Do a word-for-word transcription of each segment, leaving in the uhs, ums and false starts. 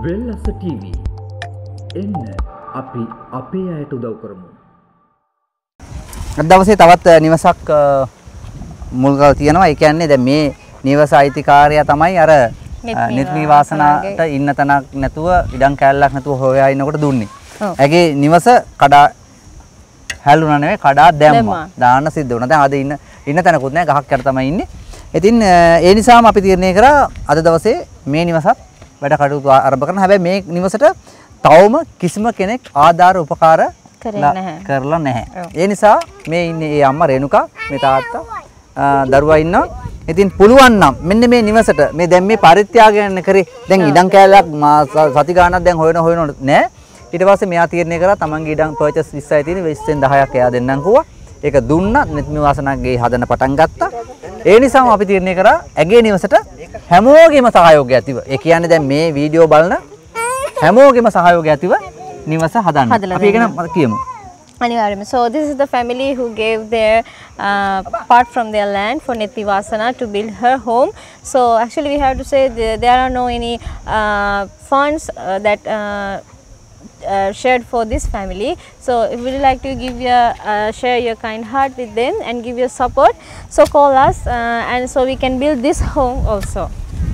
වෙල්ලස TV එන්න අපි අපේ අයට උදව් කරමු. අද දවසේ තවත් නිවසක් මුල්ගල් තියෙනවා. ඒ කියන්නේ දැන් මේ නිවස අයිතිකාරයා තමයි අර නිත්මී වාසනාට ඉන්න තැනක් නැතුව ඉඩම් කැලලක් නැතුව හොයා ඉන්නකොට දුන්නේ. ඇගේ නිවස කඩා හැලුණා නෙවෙයි කඩා දැම්මා. දාන්න සිද්ධ වුණා. දැන් අද ඉන්න ඉන්න තැනකුත් නැහැ. ගහක් යට තමයි ඉන්නේ. ඉතින් ඒ නිසාම අපි තීරණය කරා අද දවසේ මේ නිවසත් වැඩ කටයුතු ආරම්භ කරන. හැබැයි මේ නිවසට තවම කිසිම කෙනෙක් ආධාර උපකාර කරලා නැහැ. ඒ නිසා මේ ඉන්නේ ඒ අම්මා රේණුකා, මේ තාත්තා, දරුවා ඉන්නවා. ඉතින් පුළුවන් නම් මෙන්න මේ නිවසට මේ දැන් මේ පරිත්‍යාගයන් කරේ දැන් ඉඩම් කෑල්ලක් සති ගාණක් දැන් හොයන හොයන නෑ. ඊට පස්සේ මෙයා තීරණය කරා තමන්ගේ ඉඩම් පර්චේස් විස්සයි තියෙන විස්සෙන් දහයක් එයා දෙන්නම් කිව්වා. ඒක දුන්නා. නිත්මි වාසනාගේ හදන්න පටන් ගත්තා. ඒ නිසාම අපි තීරණය කරා ඇගේ නිවසට හැමෝගෙම සහයෝගය ඇතිව. ඒ කියන්නේ දැන් මේ වීඩියෝ බලන හැමෝගෙම සහයෝගය ඇතිව නිවස හදන්න. අපි ඒක නම් කියමු. Anyway, so this is the family who gave their uh, part from their land for Nithmi Wasana to build her home. So actually we have to say there, there are no any uh, funds uh, that uh, uh, shared for this family. So if you would like to give your uh, share your kind heart with them and give your support, so call us uh, and so we can build this home also.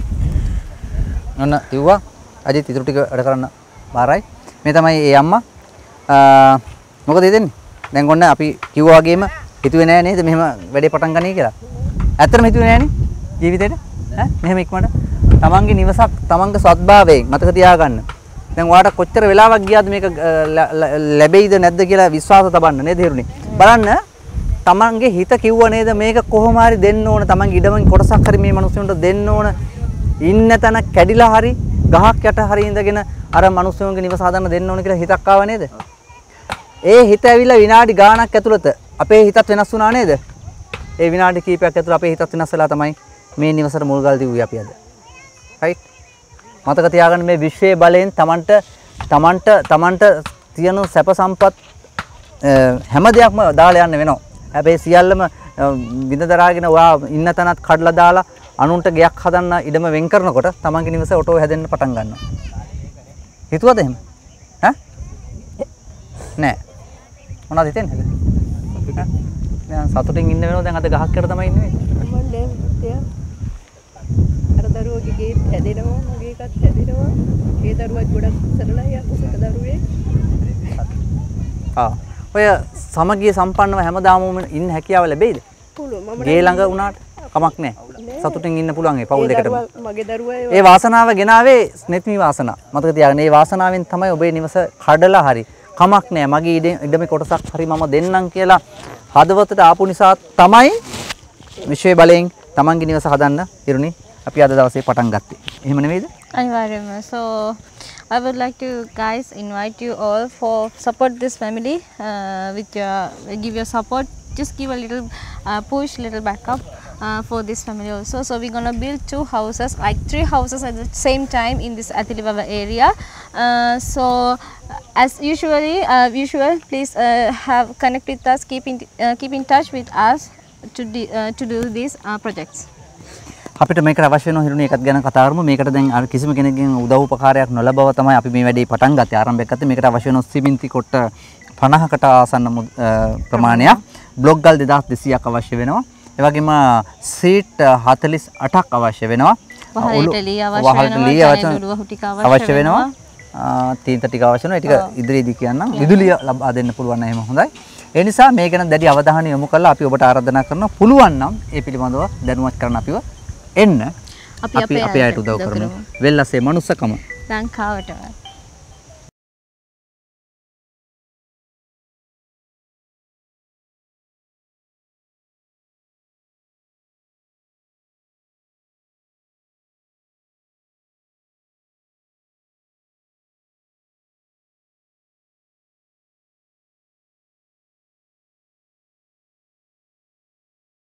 Nonna tiwa ajit ඉතුරු ටික වැඩ කරන්න බාරයි. මේ තමයි ඒ අම්මා. මොකද හිතෙන්නේ? දැන් ඔන්න අපි කිව්වා වගේම හිතුවේ නෑ නේද මෙහෙම වැඩේ පටන් ගන්නයි කියලා. ඇත්තටම හිතුවේ නෑනේ ජීවිතේට. ඈ මෙහෙම ඉක්මනට තමන්ගේ නිවසක් තමන්ගේ සත්භාවයෙන් මතක තියාගන්න. දැන් ඔයාලට කොච්චර වෙලාවක් ගියාද මේක ලැබෙයිද නැද්ද කියලා විශ්වාස තබන්න නේද හිරුනේ. බලන්න තමන්ගේ හිත කිව්ව නේද මේක කොහොම හරි දෙන්න ඕන තමන්ගේ ඉඩමෙන් කොටසක් හරි මේ මිනිස්සුන්ට දෙන්න ඕන. ඉන්න තැන කැඩිලා හරි ගහක් යට හරි ඉඳගෙන අර මිනිස්සුන්ගේ නිවස හදන්න දෙන්න ඕන කියලා හිතක් ආව නේද? ඒ හිත ඇවිල්ලා විනාඩි ගාණක් ඇතුළත අපේ හිතත් වෙනස් වුණා නේද? ඒ විනාඩි කීපයක් ඇතුළත අපේ හිතත් වෙනස් වෙලා තමයි මේ නිවසට මුල්ගල් දිව්වේ අපි අද. රයිට්? මතක තියාගන්න මේ විශ්වයේ බලයෙන් Tamanට Tamanට Tamanට තියෙන සැප සම්පත් හැම දෙයක්ම දාලා යන්න වෙනවා. හැබැයි සියල්ලම විඳ දරාගෙන ඔයා ඉන්න තැනත් කඩලා දාලා අනුන්ට ගයක් හදන්න ඉඩම වෙන් කරනකොට Tamanගේ නිවස ඔටෝ හැදෙන්න පටන් ගන්නවා. හිතුවද එහෙම? ඈ? නෑ. මොනවද හිතෙන්නේ? දැන් සතුටින් ඉන්න වෙනව දැන් අද ගහක් කර තමයි ඉන්නේ. මම දැන් තියා. අර දරුවගේ ගේ හැදෙනවා, මගේ එකත් හැදෙනවා. ඒ දරුවත් ගොඩක් සරලයි අකුසක දරුවේ. ආ. ඔය සමගිය සම්පන්නව හැමදාම ඉන්න හැකියාව ලැබෙයිද? පුළුවන්. මම ගේ ළඟ වුණාට කමක් නෑ. සතුටින් ඉන්න පුළුවන් ඒ පවුල් දෙකටම. මගේ දරුවා ඒ වාසනාව ගෙනාවේ නිත්මි වාසනාව. මතක තියාගන්න. ඒ වාසනාවෙන් තමයි ඔබේ නිවස කඩලා හරි කමක් නෑ මගේ ඉඩමේ කොටසක් හරි මම දෙන්නම් කියලා හදවතට ආපු නිසා තමයි විශ්වයේ බලයෙන් තමන්ගේ නිවස හදන්න ඉරුණි අපි අද දවසේ පටන් ගත්තේ. එහෙම නෙවෙයිද? අනිවාර්යයෙන්ම. So I would like to guys invite you all for support this family uh, with your give your support. Just give a little uh, push, little backup uh, for this family also. So we're gonna build two houses, like three houses at the same time in this Athilivava area. Uh, so as usually uh, usual, please uh, have connect with us, keep in uh, keep in touch with us to de, uh, to do these uh, projects. අපිට මේකට අවශ්‍ය වෙන හිරුනේ එකක් ගැන කතා කරමු. මේකට දැන් අර කිසිම කෙනෙක්ගෙන් උදව් උපකාරයක් නොලබව තමයි අපි මේ වැඩේ පටන් ගත්තේ. ආරම්භයක් ගත්තේ. මේකට අවශ්‍ය වෙන සිමෙන්ති කොට පනහකට ආසන්න ප්‍රමාණයක්, බ්ලොක් ගල් දෙදාස් දෙසීයක් අවශ්‍ය වෙනවා. ඒ වගේම සීට් හතළිස් අටක් අවශ්‍ය වෙනවා. වහලට ලී අවශ්‍ය වෙනවා. තීන්ත ටික අවශ්‍ය වෙනවා. ඒ ටික ඉදිරියේදී කියන්නම්. විදුලිය ලබා දෙන්න පුළුවන් නම් එහෙම හොඳයි. ඒ නිසා මේ ගැන දැඩි අවධානය යොමු කරලා අපි ඔබට ආරාධනා කරනවා පුළුවන් නම් ඒ පිළිබඳව දැනුවත් කරන්න අපිව එන්න. අපි අපේ අයට උදව් කරමු. වෙල්ලසේ මනුස්සකම ලංකාවට